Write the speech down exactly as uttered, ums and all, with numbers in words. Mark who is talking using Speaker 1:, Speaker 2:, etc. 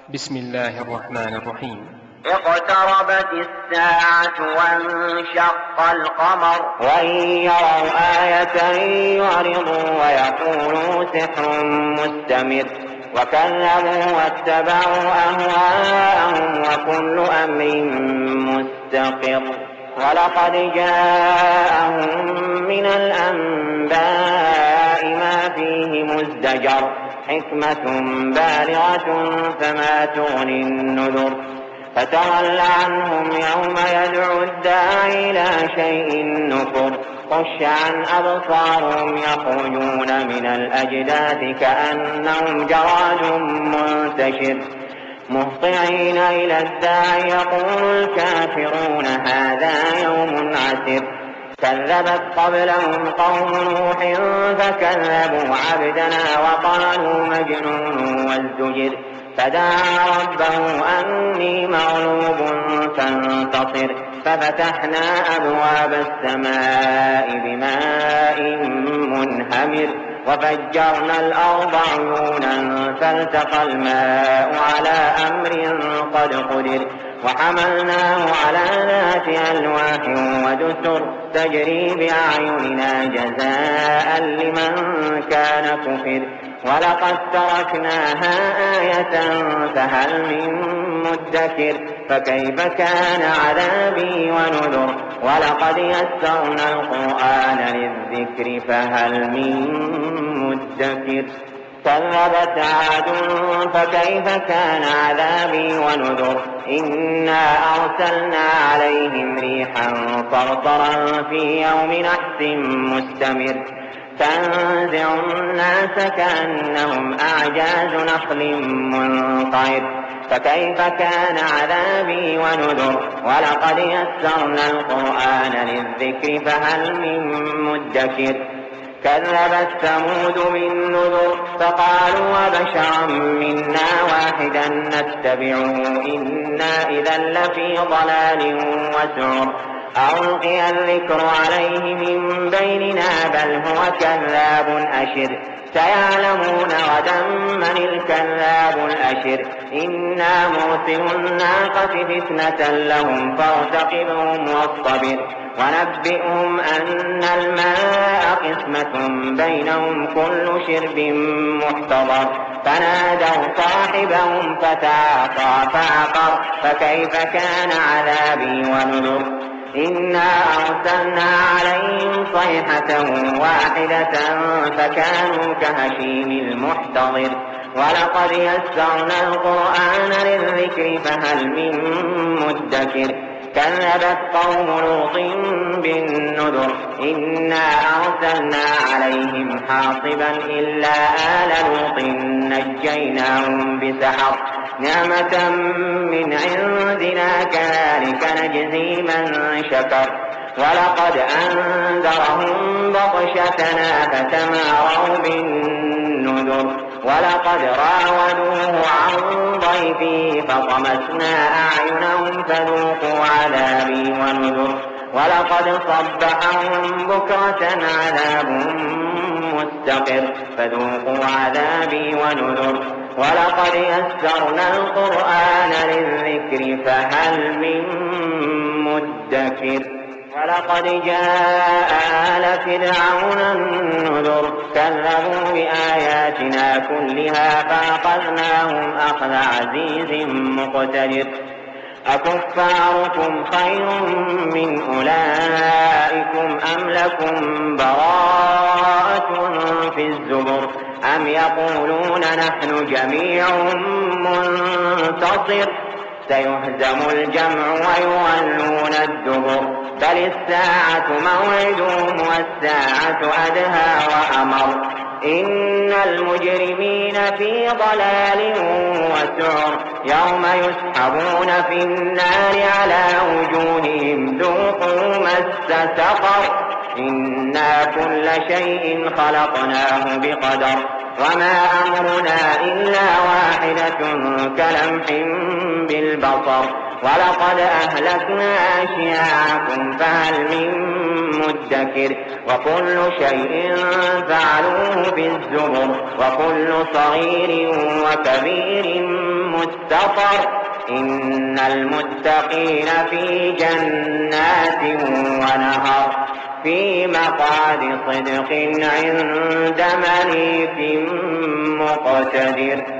Speaker 1: بسم الله الرحمن الرحيم.
Speaker 2: اقتربت الساعة وانشق القمر وإن يروا آية يعرضوا ويقولوا سحر مستمر وكذبوا واتبعوا أهواءهم وكل أمر مستقر ولقد جاءهم من الأنباء ما فيه مزدجر حكمة بالغة فما تغني النذر فتول عنهم يوم يدعو الداعي إلى شيء نكر خش عن أبصارهم يخرجون من الأجداث كأنهم جراد منتشر مهطعين إلى الداعي يقول الكافرون هذا يوم عسر كذبت قبلهم قوم نوح فكذبوا عبدنا وقالوا مجنون وازدجر فدعا ربه أني مغلوب فانتصر ففتحنا أبواب السماء بماء منهمر وفجرنا الأرض عيونا فالتقى الماء على أمر قد قدر وحملناه على ذات ألواح ودسر تجري بأعيننا جزاء لمن كان كفر ولقد تركناها آية فهل من مدكر فكيف كان عذابي ونذر ولقد يسرنا القرآن للذكر فهل من مدكر كذبت عاد فكيف كان عذابي ونذر إنا أرسلنا عليهم ريحا صرصرا في يوم نحس مستمر تنزع الناس كأنهم أعجاز نخل منقعر فكيف كان عذابي ونذر ولقد يسرنا القرآن للذكر فهل من مدكر كذبت ثمود بالنذر فقالوا وبشرا منا واحدا نتبعه إنا إذا لفي ضلال وسعر ألقي الذكر عليه من بيننا بل هو كذاب أشر سيعلمون غدا من الكذاب الأشر إنا مرسل الناقة فتنة لهم فارتقبهم واصطبر ونبئهم أن الماء قسمة بينهم كل شرب محتضر فنادوا صاحبهم فتعاطى فعقر فكيف كان عذابي ونذر إنا أرسلنا عليهم صيحة واحدة فكانوا كهشيم المحتضر ولقد يسرنا القرآن للذكر فهل من مدكر كذبت قوم لوط بالنذر إنا أرسلنا عليهم حاصبا إلا آل لوط نجيناهم بسحر نعمة من عندنا كذلك نجزي من شكر ولقد أنذرهم بطشتنا فتماروا بالنذر ولقد راودوه عن ضيفه فطمسنا أعينهم فذوقوا عذابي ونذر ولقد صبحهم بكرة عذاب مستقر فذوقوا عذابي ونذر ولقد يسرنا القرآن للذكر فهل من مدكر ولقد جاء آل فرعون النذر كذبوا بآياتنا كلها فأخذناهم أخذ عزيز مقتدر أكفاركم خير من أولئكم أم لكم براءة في الزبر أم يقولون نحن جميع منتصر سيهزم الجمع ويولون الدبر بل الساعة موعدهم والساعة أدهى وأمر إن المجرمين في ضلال وسعر يوم يسحبون في النار على وجوههم ذوقوا مس سقر إنا كل شيء خلقناه بقدر وما أمرنا إلا واحدة كلمح بالبصر ولقد أهلكنا أشياعكم فهل من مدكر وكل شيء فعلوه بالزبر وكل صغير وكبير مستطر إن المتقين في جنات ونهر في مقعد صدق عند مليك مقتدر.